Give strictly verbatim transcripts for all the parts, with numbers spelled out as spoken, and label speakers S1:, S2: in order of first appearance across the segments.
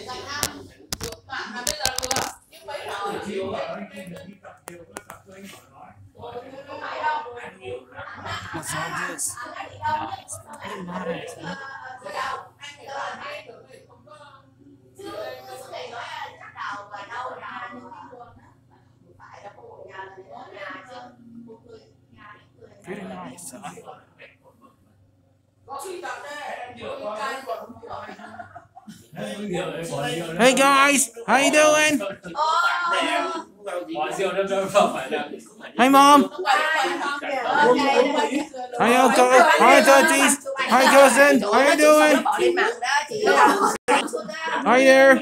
S1: What's all this? Nice. Very nice, huh? Very nice, huh? Hey guys, how you doing? Hi mom. Hi uncle. Hi aunties. Hi cousin. How you doing? Hi there.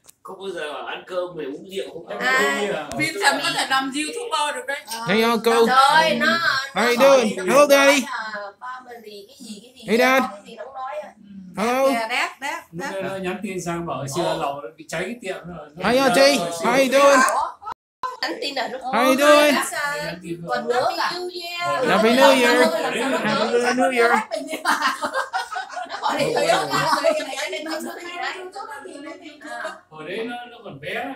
S2: Phim Trầm có thể làm YouTuber được đấy.
S1: Hey uncle. How you doing? Hello daddy. Hey dad. Hello.
S3: Nhắn tin sang bảo xưa lẩu bị cháy cái tiệm rồi.
S1: Hi auntie. How you doing? How you doing? Happy New Year. Happy New Year.
S3: Hồi đấy nó nó còn bé.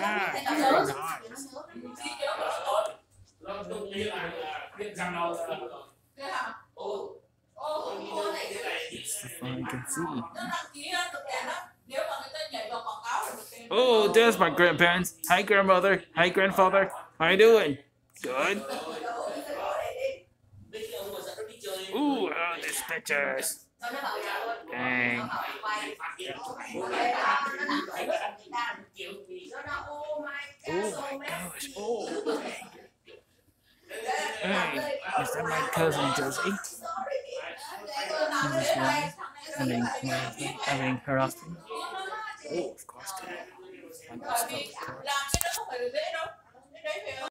S1: I can see. Oh, there's my grandparents. Hi, grandmother. Hi, grandfather. How you doing? Good. Ooh, oh, these pictures. Dang. Oh my gosh. Oh, dang. Hey, is that my cousin Josie? This one having having her husband. Oh, of course. I must stop, of course.